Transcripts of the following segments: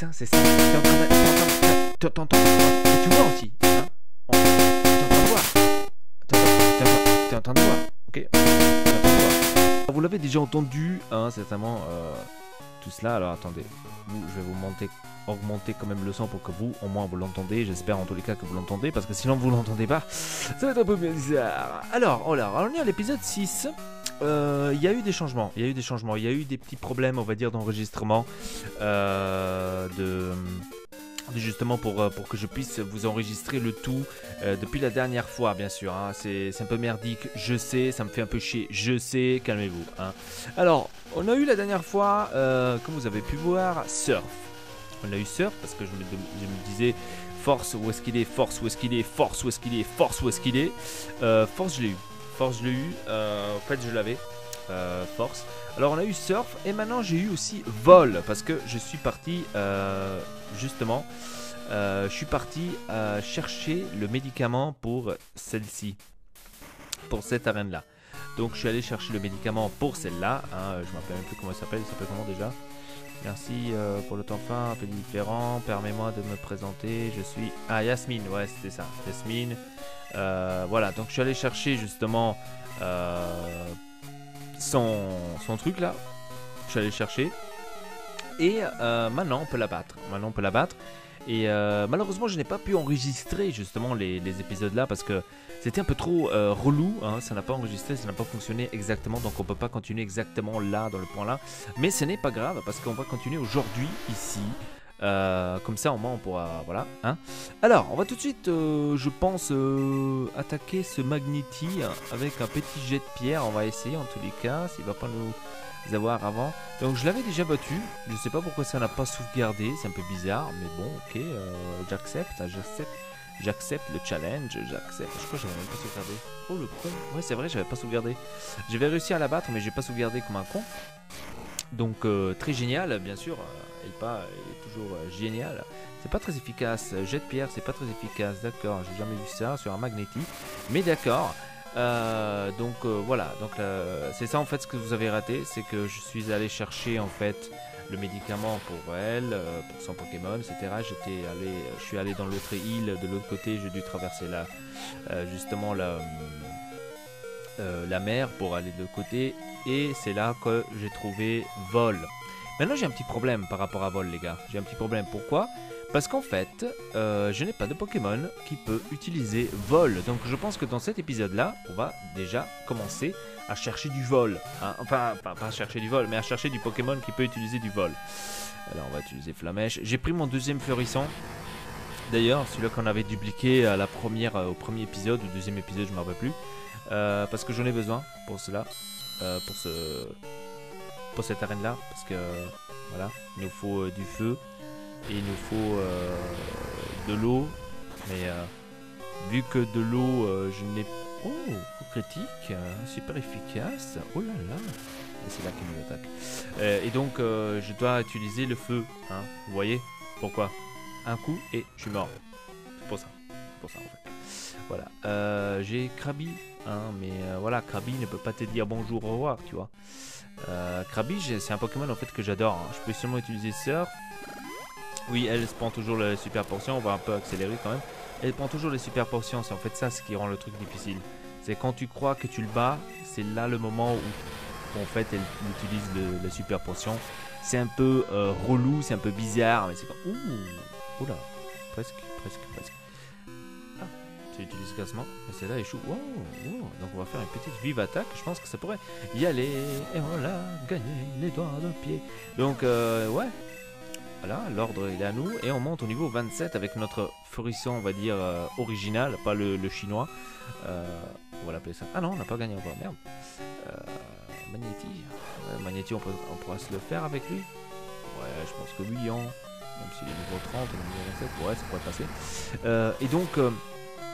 c'est ça. T'es en train de... T'entends, tu vois aussi, hein. T'es en train de voir. T'es en train de voir, ok. T'es en train de voir. Vous l'avez déjà entendu, hein, certainement, tout cela. Alors attendez, je vais vous augmenter quand même le son pour que vous, au moins, vous l'entendez. J'espère en tous les cas que vous l'entendez, parce que sinon vous l'entendez pas, ça va être un peu bizarre. Alors, on est à l'épisode 6. Il y a eu des changements, il y a eu des petits problèmes, on va dire, d'enregistrement, justement pour que je puisse vous enregistrer le tout depuis la dernière fois, bien sûr, hein. C'est un peu merdique, je sais, ça me fait un peu chier, je sais, calmez-vous, hein. Alors, on a eu la dernière fois, comme vous avez pu voir, Surf. On a eu Surf parce que je me disais, Force, où est-ce qu'il est, Force, où est-ce qu'il est, Force, où est-ce qu'il est, Force, où est-ce qu'il est. Force, je l'ai eu. En fait je l'avais, Force. Alors on a eu Surf et maintenant j'ai eu aussi Vol parce que je suis parti justement, je suis parti chercher le médicament pour celle-ci, pour cette arène là. Donc je suis allé chercher le médicament pour celle-là, hein, je ne me rappelle même plus comment elle s'appelle comment déjà. Merci pour le temps fin, un peu différent, permets-moi de me présenter, je suis... Ah, Yasmine, ouais c'était ça, Yasmine. Voilà, donc je suis allé chercher justement son truc là. Je suis allé chercher. Et maintenant on peut la battre. Et malheureusement je n'ai pas pu enregistrer justement les épisodes là parce que c'était un peu trop relou, hein, ça n'a pas enregistré, ça n'a pas fonctionné exactement, donc on peut pas continuer exactement là, dans le point là. Mais ce n'est pas grave parce qu'on va continuer aujourd'hui ici. Comme ça au moins on pourra, voilà, hein. Alors on va tout de suite je pense attaquer ce Magneti avec un petit jet de pierre. On va essayer en tous les cas s'il va pas nous avoir avant. Donc je l'avais déjà battu, je sais pas pourquoi ça n'a pas sauvegardé, c'est un peu bizarre, mais bon ok, j'accepte le challenge, j'accepte. Je crois que j'avais même pas sauvegardé. Oh le con, ouais c'est vrai, j'avais pas sauvegardé. J'avais réussi à la battre mais j'ai pas sauvegardé comme un con. Donc très génial, bien sûr, Elpa est toujours génial. C'est pas très efficace, jet de pierre c'est pas très efficace, d'accord, j'ai jamais vu ça sur un Magneti. Mais d'accord, donc voilà, donc c'est ça en fait ce que vous avez raté, c'est que je suis allé chercher en fait le médicament pour elle, pour son Pokémon, etc. Je suis allé dans l'autre île, de l'autre côté, j'ai dû traverser justement la mer pour aller de l'autre côté, et c'est là que j'ai trouvé Vol. Maintenant j'ai un petit problème par rapport à Vol les gars, j'ai un petit problème, pourquoi ? Parce qu'en fait, je n'ai pas de Pokémon qui peut utiliser Vol. Donc je pense que dans cet épisode-là, on va déjà commencer à chercher du vol, hein. Enfin, pas à chercher du vol, mais à chercher du Pokémon qui peut utiliser du vol. Alors on va utiliser Flamèche. J'ai pris mon deuxième Fleurissant. D'ailleurs, celui-là qu'on avait dupliqué à au premier épisode, ou deuxième épisode, je ne me rappelle plus. Parce que j'en ai besoin pour cela, pour cette arène-là. Parce que, voilà, il nous faut du feu. Et il nous faut de l'eau, mais vu que de l'eau, je n'ai... Oh, critique, super efficace, oh là là, et c'est là qu'il nous attaque. Et donc, je dois utiliser le feu, hein, vous voyez, pourquoi ? Un coup et je suis mort, c'est pour ça en fait. Voilà, j'ai Krabi, hein, mais voilà, Krabi ne peut pas te dire bonjour, au revoir, tu vois. Krabi, c'est un Pokémon en fait que j'adore, hein. Je peux seulement utiliser Surf. Oui, elle prend toujours les super potions, on va un peu accélérer quand même. Elle prend toujours les super potions, c'est en fait ça ce qui rend le truc difficile. C'est quand tu crois que tu le bats, c'est là le moment où en fait elle utilise les super potions. C'est un peu relou, c'est un peu bizarre, mais c'est comme... Ouh, oula, presque. Ah, tu utilises cassement, mais celle-là échoue. Wow, donc on va faire une petite vive attaque, je pense que ça pourrait y aller. Et voilà, gagner les doigts de pied. Donc ouais. Voilà, l'ordre il est à nous et on monte au niveau 27 avec notre Fleurissant, on va dire original, pas le chinois. On va l'appeler ça. Ah non, on n'a pas gagné encore, merde. Magneti. Magneti, on pourra se le faire avec lui. Ouais, je pense que lui, hein, même s'il est niveau 30, niveau 27, ouais, ça pourrait passer. Et donc,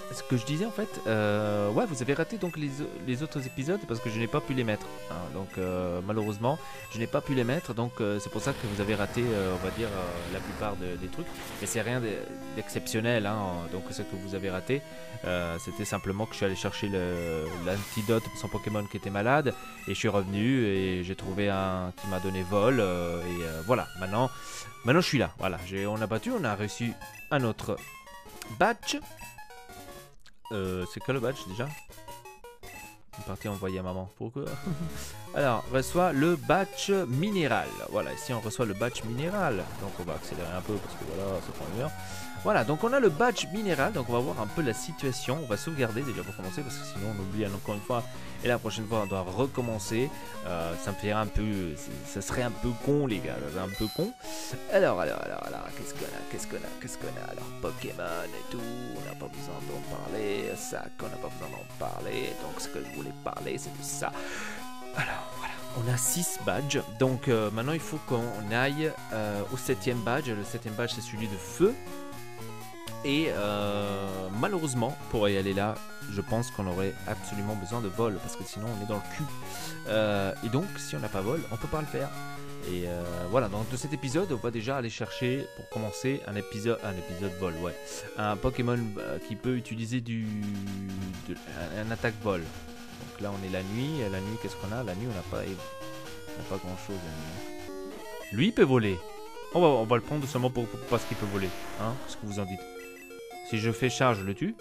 ce que je disais en fait, ouais, vous avez raté donc les autres épisodes parce que je n'ai pas pu les mettre. Hein. Donc malheureusement, je n'ai pas pu les mettre. Donc c'est pour ça que vous avez raté, on va dire, la plupart des trucs. Mais c'est rien d'exceptionnel. Hein. Donc ce que vous avez raté, c'était simplement que je suis allé chercher l'antidote pour son Pokémon qui était malade. Et je suis revenu et j'ai trouvé un qui m'a donné vol. Voilà, maintenant je suis là. Voilà, on a battu, on a reçu un autre badge. C'est quoi le badge déjà? Une partie envoyée à maman. Pourquoi? Alors, on reçoit le badge minéral. Voilà, ici on reçoit le badge minéral. Donc on va accélérer un peu parce que voilà, ça prend une heure. Voilà, donc on a le badge minéral. Donc on va voir un peu la situation. On va sauvegarder déjà pour commencer parce que sinon on oublie encore une fois. Et la prochaine fois on doit recommencer. Ça me fait un peu. Ça serait un peu con les gars. Un peu con. Alors, qu'est-ce qu'on a? Alors, Pokémon et tout. On n'a pas besoin d'en parler. Ça, qu'on n'a pas besoin d'en parler. Donc ce que je voulais parler, c'est de ça. Alors voilà, on a 6 badges, donc maintenant il faut qu'on aille au 7ème badge. Le 7ème badge c'est celui de feu. Et malheureusement, pour y aller là, je pense qu'on aurait absolument besoin de vol, parce que sinon on est dans le cul. Et donc si on n'a pas vol, on peut pas le faire. Et voilà, donc de cet épisode, on va déjà aller chercher, pour commencer, un épisode vol, ouais. Un Pokémon qui peut utiliser un attaque vol. Donc là on est la nuit, qu'est-ce qu'on a? La nuit on n'a pas grand chose. Lui il peut voler. On va le prendre seulement pour parce qu'il peut voler. Hein? Qu'est-ce que vous en dites? Si je fais charge, je le tue.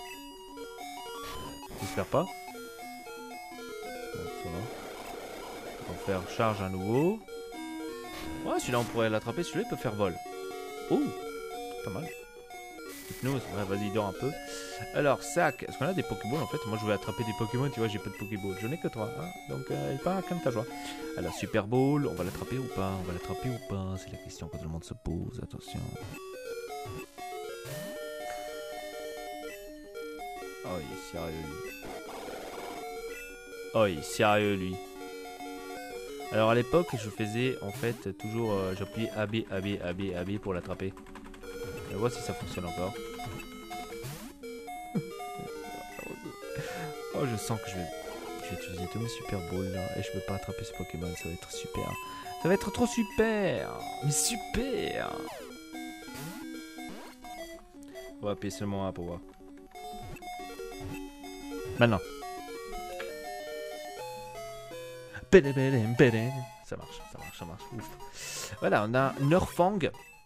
J'espère pas. Bon, ça va. On va faire charge à nouveau. Ouais, celui-là on pourrait l'attraper, celui-là il peut faire vol. Oh, pas mal. Hypnose, ouais, vas-y, dors un peu. Alors, sac, est-ce qu'on a des Pokéballs en fait? Moi je vais attraper des Pokémon, tu vois, j'ai pas de Pokéballs. Je n'ai que 3, hein. Donc elle part comme ta joie. Alors, Super Ball, on va l'attraper ou pas? On va l'attraper ou pas? C'est la question que tout le monde se pose, attention. Oh, il est sérieux lui. Oh, il est sérieux lui. Alors à l'époque, je faisais en fait toujours, j'appuyais AB pour l'attraper. On va voir si ça fonctionne encore. Oh, je sens que je vais utiliser tous mes Super Balls là et je peux pas attraper ce Pokémon, ça va être super. Ça va être trop super. Mais super. On va appuyer seulement un pour voir. Maintenant. Ça marche. Ouf. Voilà, on a Nerfang.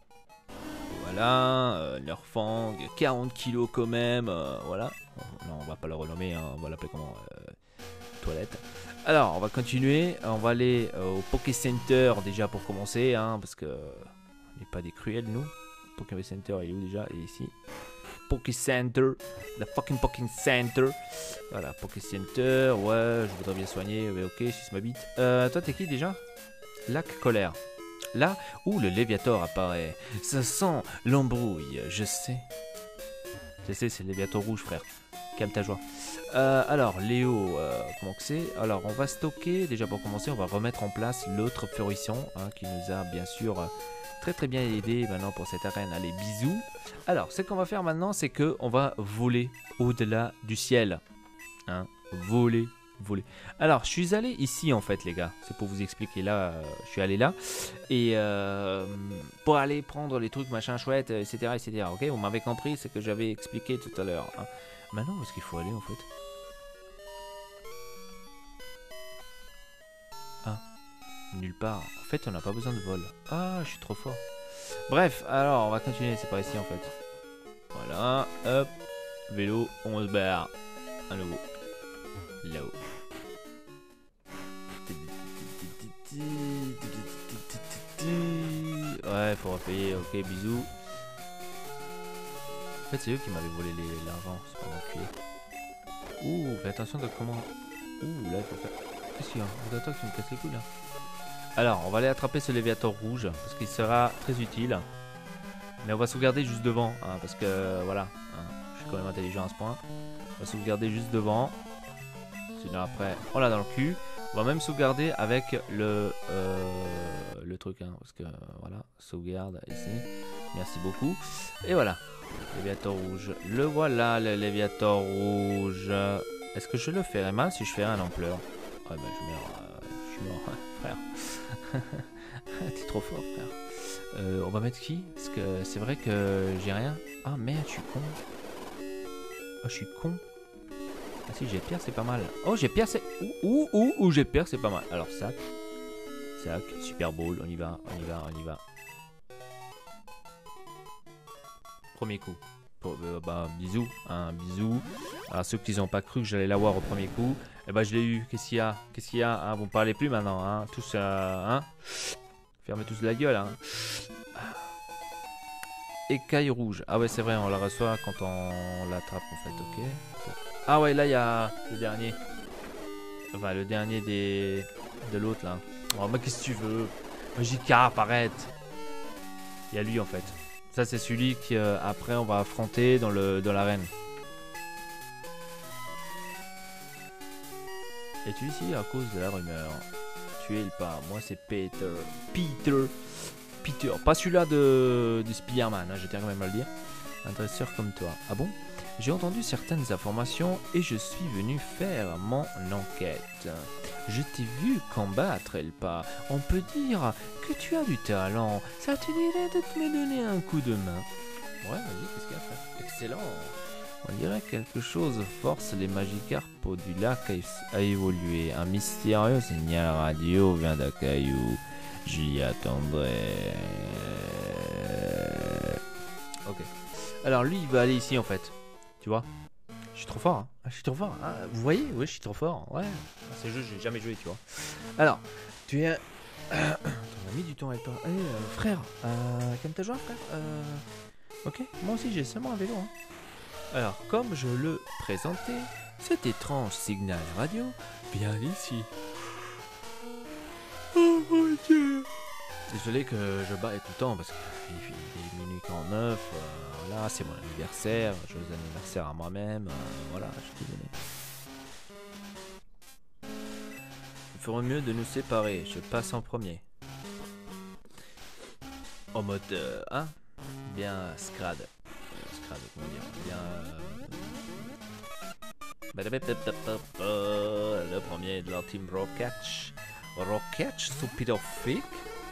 Voilà, Nerfang, 40 kilos quand même, voilà. Non, on va pas le renommer, hein, on va l'appeler comment toilette. Alors, on va continuer, on va aller au Poké Center déjà pour commencer, hein, parce que on n'est pas des cruels nous. Poké Center, il est où déjà? Il est ici. Poké Center, la fucking Poké Center. Voilà, Poké Center, ouais, je voudrais bien soigner, mais ok, si c'est ma bite. Toi, t'es qui déjà? Lac Colère. Là où le Léviator apparaît, ça sent l'embrouille, je sais. Je sais, c'est le Léviator rouge, frère. Calme ta joie. Alors, Léo, comment que c'est? Alors, on va stocker, déjà pour commencer, on va remettre en place l'autre fleurissant, hein, qui nous a bien sûr très bien aidé maintenant pour cette arène. Allez, bisous. Alors, ce qu'on va faire maintenant, c'est qu'on va voler au-delà du ciel. Hein, voler. Alors, je suis allé ici en fait, les gars. C'est pour vous expliquer. Là, je suis allé là. Et pour aller prendre les trucs machin chouette, etc. Ok, vous m'avez compris, c'est que j'avais expliqué tout à l'heure. Hein. Maintenant, où est-ce qu'il faut aller en fait? Ah, nulle part. En fait, on n'a pas besoin de vol. Ah, je suis trop fort. Bref, alors, on va continuer. C'est par ici en fait. Voilà, hop. Vélo, on se barre. À nouveau. Là-haut. Ouais, faut repayer, ok, bisous. En fait, c'est eux qui m'avaient volé l'argent, c'est pas mon cul. Ouh, fais attention de comment. Ouh, là, il faut faire. Qu'est-ce qu'il y a? Attends, tu me casses les couilles là. Alors, on va aller attraper ce Léviator rouge parce qu'il sera très utile. Mais on va sauvegarder juste devant, hein, parce que voilà, hein, je suis quand même intelligent à ce point. On va sauvegarder juste devant. Sinon après, on l'a dans le cul. On va même sauvegarder avec le truc, hein, parce que voilà, sauvegarde ici. merci beaucoup. Et voilà, Léviator rouge. Le voilà, le Léviator rouge. Est-ce que je le ferais mal si je ferais un ampleur? Ah bah je meurs, frère. T'es trop fort, frère. On va mettre qui? Parce que c'est vrai que j'ai rien. Ah merde, je suis con. Oh, je suis con. Ah si, j'ai pierre, c'est pas mal. Oh, j'ai pierre, c'est... j'ai pierre, c'est pas mal. Alors, sac. Sac, Super Bowl, on y va, on y va, on y va. Premier coup. Bah, bisous, hein, bisous. Alors, ceux qui n'ont pas cru que j'allais l'avoir au premier coup, eh ben, je l'ai eu. Qu'est-ce qu'il y a? Qu'est-ce qu'il y a, hein? Vous me parlez plus maintenant, hein? Tous, hein? Fermez tous la gueule, hein? Écaille rouge. Ah ouais, c'est vrai, on la reçoit quand on l'attrape, en fait, ok. Ah ouais, là, il y a le dernier. Enfin, le dernier de l'autre, là. Oh, mais qu'est-ce que tu veux? Magikarp, arrête. Il y a lui, en fait. Ça, c'est celui qu'après, on va affronter dans l'arène. Es-tu ici à cause de la rumeur? Tu es le pas. Moi, c'est Peter. Peter. Pas celui-là de Spider-Man, hein, je tiens quand même à le dire. Un dresseur comme toi. Ah bon? J'ai entendu certaines informations et je suis venu faire mon enquête. Je t'ai vu combattre, Elpa. On peut dire que tu as du talent. Ça te dirait de me donner un coup de main? Ouais, vas-y, qu'est-ce qu'il y a à faire? Excellent. On dirait que quelque chose force les Magikarp du lac à évoluer. Un mystérieux signal radio vient d'Akayu. J'y attendrai. Ok. Alors lui, il va aller ici en fait. Tu vois? Je suis trop fort. Hein. Je suis trop fort. Hein. Vous voyez? Oui, je suis trop fort. Ouais. Ces jeux, j'ai jamais joué, tu vois. Alors, tu es... T'en as mis du temps avec toi. Frère, comme t'as joué, frère ok, moi aussi j'ai seulement un vélo. Hein. Alors, comme je le présentais, cet étrange signal radio vient d'ici. Oh mon Dieu. Désolé que je baille tout le temps parce qu'il est minuit 49. Voilà, c'est mon anniversaire. Joyeux anniversaire à moi-même. Voilà, je suis désolé. Il ferait mieux de nous séparer. Je passe en premier. En mode hein? Bien scrad. Scrad, comment dire? Bien. Le premier de la team Rocketch. Rocketch, Soupidorfic.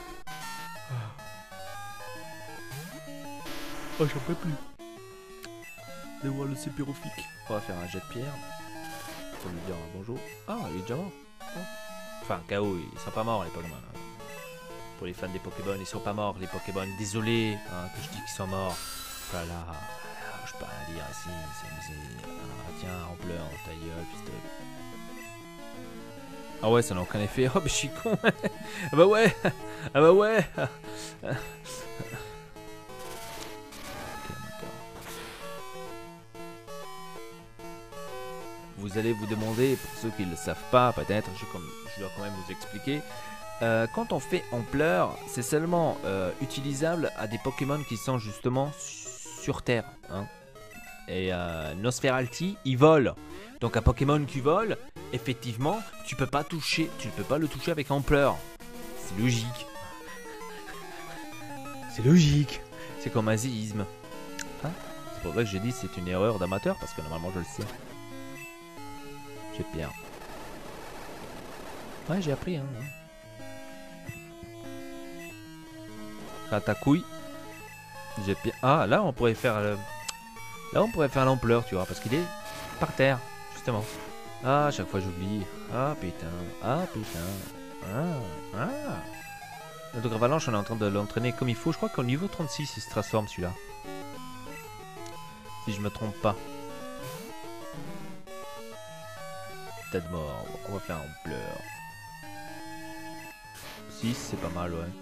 Oh, j'en peux plus. De voir le Soupidorfic. On va faire un jet de pierre. Pour lui dire bonjour. Ah, il est déjà mort. Oh. Enfin, KO, ils sont pas morts les Pokémon. Pour les fans des Pokémon, ils sont pas morts les Pokémon. Désolé hein, que je dis qu'ils sont morts. Voilà. Je peux rien dire ici. Ah, tiens, en pleurs, ta gueule, putain. Ah ouais, ça n'a aucun effet. Oh, mais je suis con. Ah bah ouais. Ah bah ouais. Vous allez vous demander, pour ceux qui ne le savent pas, peut-être, je dois quand même vous expliquer. Quand on fait ampleur, c'est seulement utilisable à des Pokémon qui sont justement sur Terre. Hein. Et Nosferalti, il vole. Donc un Pokémon qui vole, effectivement, tu peux pas le toucher avec ampleur. C'est logique. C'est logique. C'est comme un zéisme. Hein, c'est pour ça que j'ai dit c'est une erreur d'amateur, parce que normalement je le sais. J'ai pierre. Ouais, j'ai appris. Hein. Ta couille. J'ai pierre. Ah, là on pourrait faire le... Là on pourrait faire l'ampleur, tu vois, parce qu'il est par terre, justement. Ah, à chaque fois j'oublie. Ah putain. Ah putain. Donc Avalanche, on est en train de l'entraîner comme il faut. Je crois qu'au niveau 36 il se transforme celui-là. Si je me trompe pas. Tête mort, on va faire ampleur. 6 c'est pas mal, ouais.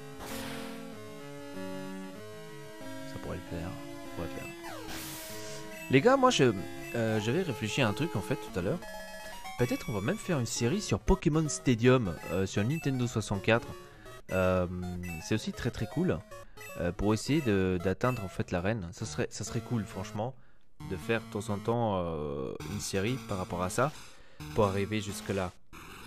Ça pourrait le faire. On pourrait faire. Les gars, moi j'avais réfléchi à un truc en fait tout à l'heure. Peut-être on va même faire une série sur Pokémon Stadium sur Nintendo 64. C'est aussi très très cool pour essayer d'atteindre en fait l'arène. Ça serait cool franchement de faire de temps en temps une série par rapport à ça pour arriver jusque là.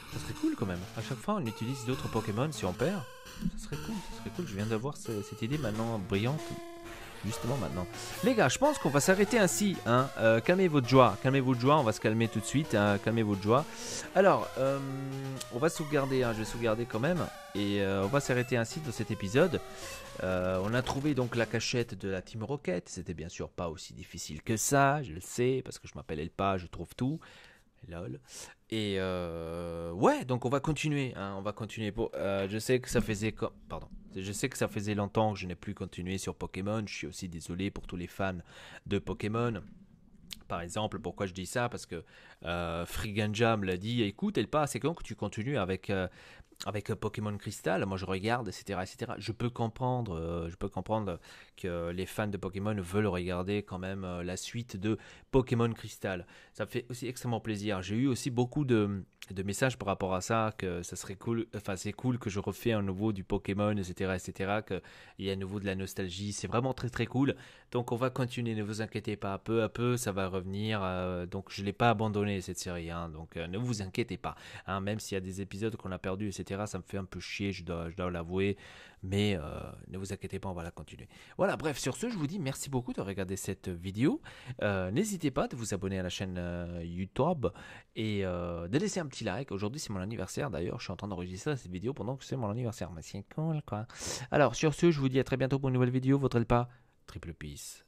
Ça serait cool quand même. À chaque fois, on utilise d'autres Pokémon si on perd. Ça serait cool, ça serait cool. Je viens d'avoir cette idée maintenant brillante. Justement maintenant. Les gars, je pense qu'on va s'arrêter ainsi. Hein. Calmez votre joie. Calmez votre joie. On va se calmer tout de suite. Hein. Calmez votre joie. Alors, on va sauvegarder. Hein. Je vais sauvegarder quand même. Et on va s'arrêter ainsi dans cet épisode. On a trouvé donc la cachette de la Team Rocket. C'était bien sûr pas aussi difficile que ça. Je le sais. Parce que je m'appelle Elpa. Je trouve tout. Lol. Et ouais, donc on va continuer. Hein, on va continuer. Je sais que ça faisait pardon. Je sais que ça faisait longtemps que je n'ai plus continué sur Pokémon. Je suis aussi désolé pour tous les fans de Pokémon. Par exemple, pourquoi je dis ça? Parce que Friganja me l'a dit. Écoute, Elpa, c'est quand que tu continues avec Pokémon Crystal, moi je regarde, etc., etc. Je peux comprendre que les fans de Pokémon veulent regarder quand même la suite de Pokémon Crystal. Ça me fait aussi extrêmement plaisir. J'ai eu aussi beaucoup de messages par rapport à ça, que ça serait cool, enfin c'est cool que je refais un nouveau du Pokémon, etc., etc., qu'il y ait à nouveau de la nostalgie. C'est vraiment très très cool. Donc on va continuer, ne vous inquiétez pas, peu à peu ça va revenir. Donc je ne l'ai pas abandonné cette série, hein, donc ne vous inquiétez pas. Hein, même s'il y a des épisodes qu'on a perdus, etc., ça me fait un peu chier, je dois l'avouer, mais ne vous inquiétez pas, on va la continuer. Voilà, bref, sur ce, je vous dis merci beaucoup de regarder cette vidéo. N'hésitez pas de vous abonner à la chaîne YouTube et de laisser un petit like. Aujourd'hui, c'est mon anniversaire, d'ailleurs, je suis en train d'enregistrer cette vidéo pendant que c'est mon anniversaire, mais c'est cool, quoi. Alors, sur ce, je vous dis à très bientôt pour une nouvelle vidéo, votre Elpa, triple peace.